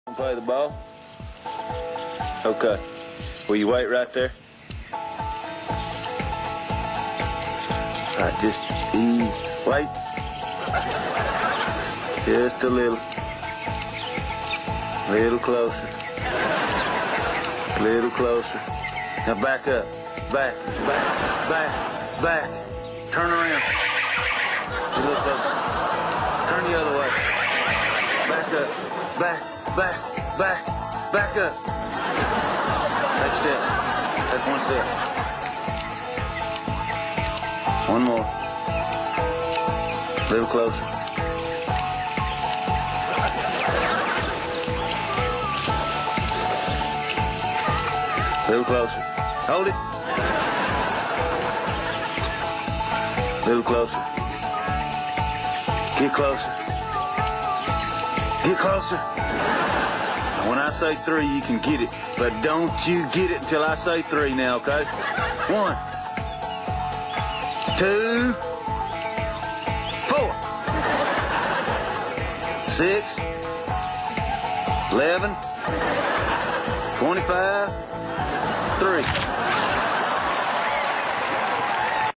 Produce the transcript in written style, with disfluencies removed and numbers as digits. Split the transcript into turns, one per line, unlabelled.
Play the ball? Okay. Will you wait right there? All right, just ease. Wait. Just a little. Little closer. Little closer. Now back up. Back. Turn around. You look up. Turn the other way. Back up. Back up. Next step. Take one step. One more. A little closer. A little closer. Hold it. A little closer. Get closer. Get closer. When I say 3, you can get it. But don't you get it until I say 3 now, okay? 1, 2, 4, 6, 11, 25, 3.